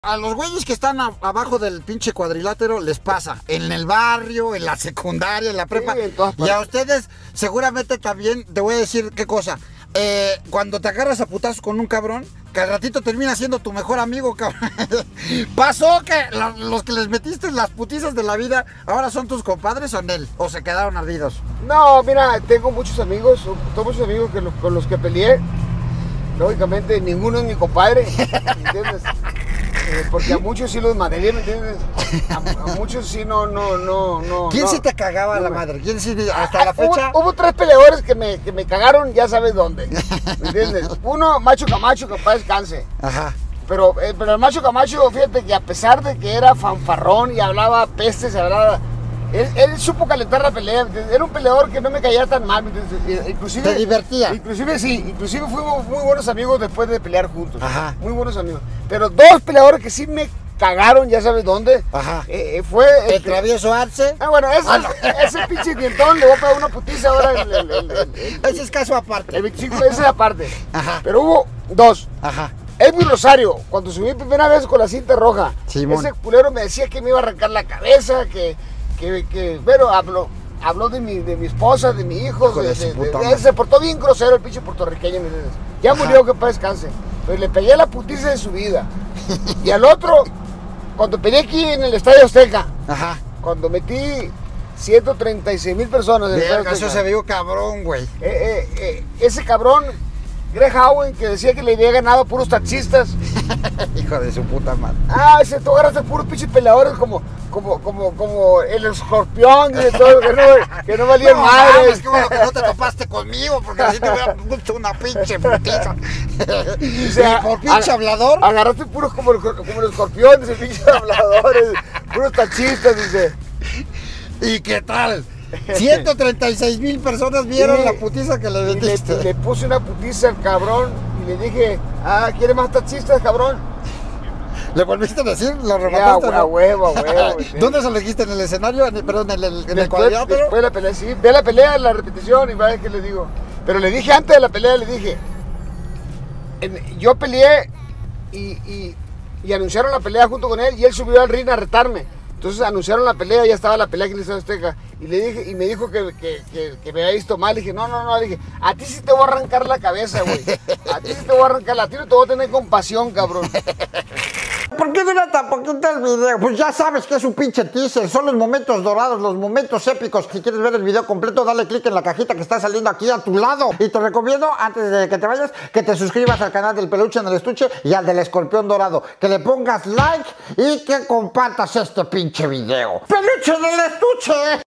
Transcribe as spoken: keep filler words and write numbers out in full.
A los güeyes que están a, abajo del pinche cuadrilátero les pasa en el barrio, en la secundaria, en la prepa. Sí, y a ustedes seguramente también, te voy a decir qué cosa. Eh, cuando te agarras a putazos con un cabrón, que al ratito termina siendo tu mejor amigo, cabrón. ¿Pasó que la, los que les metiste las putizas de la vida ahora son tus compadres o en él? ¿O se quedaron ardidos? No, mira, tengo muchos amigos, tengo muchos amigos que, con los que peleé. Lógicamente ninguno es mi compadre, ¿entiendes? Eh, porque a muchos sí los madreé, ¿me entiendes? A, a muchos sí no, no, no, no. ¿Quién no, sí te cagaba no la me... madre? ¿Quién sí hasta ah, la fecha? Hubo, hubo tres peleadores que me, que me cagaron, ya sabes dónde, ¿me entiendes? Uno, Macho Camacho, que para descanse. Ajá. Pero, eh, pero el Macho Camacho, fíjate que a pesar de que era fanfarrón y hablaba pestes, hablaba... Él, él supo calentar la pelea, era un peleador que no me caía tan mal, inclusive... ¿Te divertía? Inclusive sí, inclusive fuimos muy buenos amigos después de pelear juntos. Ajá. Muy buenos amigos. Pero dos peleadores que sí me cagaron, ya sabes dónde. Ajá. Eh, fue... ¿El, el Travieso Arce? Ah, bueno, ese, ah, no. ese pinche dientón le voy a pegar una putiza ahora. El, el, el, el, el, ese es caso aparte. El veinticinco, ese es aparte. Ajá. Pero hubo dos. Ajá. Edwin Rosario, cuando subí primera vez con la cinta roja, Simón. Ese culero me decía que me iba a arrancar la cabeza, que... Que, que, bueno, habló, habló de mi, de mi esposa, de mi hijo, hijo de, de, de, de, de, se portó bien grosero el pinche puertorriqueño, ya Ajá. murió, que para descanse, pero le pegué la putiza de su vida. Y al otro, cuando peleé aquí en el Estadio Azteca, Ajá. cuando metí ciento treinta y seis mil personas en el Estadio Azteca, eso se vio cabrón, güey. Eh, eh, eh, ese cabrón, Greg Howen, que decía que le había ganado a puros taxistas. Hijo de su puta madre. Ah, ese tú agarraste puros pinches peleadores como, como, como, como el escorpión y todo, que no, que no valía no, madre. Es que bueno que no te topaste conmigo, porque así te hubiera puesto una pinche putiza. O sea, por pinche hablador. Agarraste puros como el, como el escorpión, ese pinche habladores, puros taxistas, dice. ¿Y qué tal? ciento treinta y seis mil personas vieron sí, la putiza que le metiste. Le, le puse una putiza al cabrón y le dije, ah, ¿quiere más taxistas, cabrón? ¿Le volviste a decir? ¿Lo remataste? A huevo, a huevo. ¿Dónde se lo dijiste? ¿En el escenario? En, perdón, en el, en el cuadrilátero. Después de la pelea, sí. Ve la pelea, la repetición y va a ver qué le digo. Pero le dije antes de la pelea, le dije, en, yo peleé y, y, y anunciaron la pelea junto con él y él subió al ring a retarme. Entonces anunciaron la pelea, ya estaba la pelea aquí en el Estadio Azteca. Y le dije, y me dijo que, que, que, que me había visto mal. Le dije, no, no, no, le dije, a ti sí te voy a arrancar la cabeza, güey. A ti sí te voy a arrancar, a ti no te voy a tener compasión, cabrón. ¿Por qué dura tan poquito el video? Pues ya sabes que es un pinche teaser, son los momentos dorados, los momentos épicos. Si quieres ver el video completo, dale click en la cajita que está saliendo aquí a tu lado. Y te recomiendo, antes de que te vayas, que te suscribas al canal del Peluche en el Estuche y al del Escorpión Dorado. Que le pongas like y que compartas este pinche video. ¡Peluche en el Estuche!